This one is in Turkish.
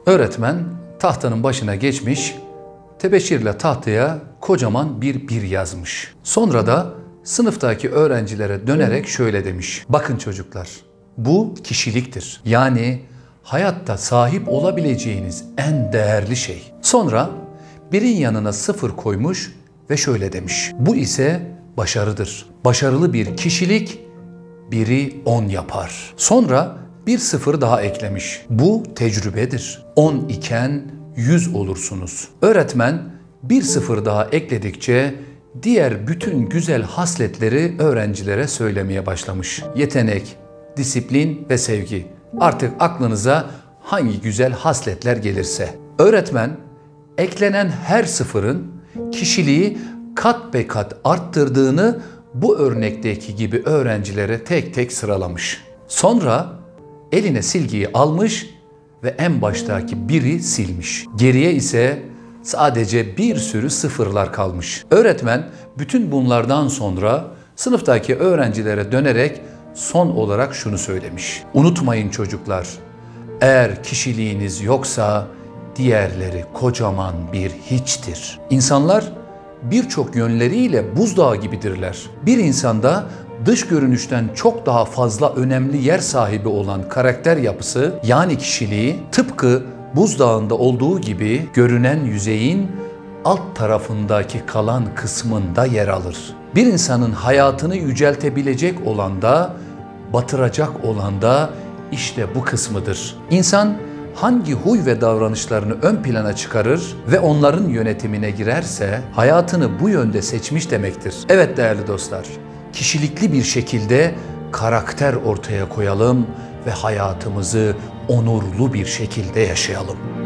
Öğretmen tahtanın başına geçmiş, tebeşirle tahtaya kocaman bir yazmış. Sonra da sınıftaki öğrencilere dönerek şöyle demiş. Bakın çocuklar, bu kişiliktir. Yani hayatta sahip olabileceğiniz en değerli şey. Sonra birin yanına 0 koymuş ve şöyle demiş. Bu ise başarıdır. Başarılı bir kişilik 1'i 10 yapar. Sonra bir 0 daha eklemiş. Bu tecrübedir. 10 iken 100 olursunuz. Öğretmen bir 0 daha ekledikçe diğer bütün güzel hasletleri öğrencilere söylemeye başlamış. Yetenek, disiplin ve sevgi. Artık aklınıza hangi güzel hasletler gelirse. Öğretmen eklenen her 0'ın kişiliği kat be kat arttırdığını bu örnekteki gibi öğrencilere tek tek sıralamış. Sonra eline silgiyi almış ve en baştaki 1'i silmiş. Geriye ise sadece bir sürü 0'lar kalmış. Öğretmen bütün bunlardan sonra sınıftaki öğrencilere dönerek son olarak şunu söylemiş. Unutmayın çocuklar, eğer kişiliğiniz yoksa diğerleri kocaman bir hiçtir. İnsanlar birçok yönleriyle buzdağı gibidirler. Bir insanda dış görünüşten çok daha fazla önemli yer sahibi olan karakter yapısı, yani kişiliği, tıpkı buzdağında olduğu gibi görünen yüzeyin alt tarafındaki kalan kısmında yer alır. Bir insanın hayatını yüceltebilecek olan da, batıracak olan da işte bu kısmıdır. İnsan hangi huy ve davranışlarını ön plana çıkarır ve onların yönetimine girerse hayatını bu yönde seçmiş demektir. Evet değerli dostlar, kişilikli bir şekilde karakter ortaya koyalım ve hayatımızı onurlu bir şekilde yaşayalım.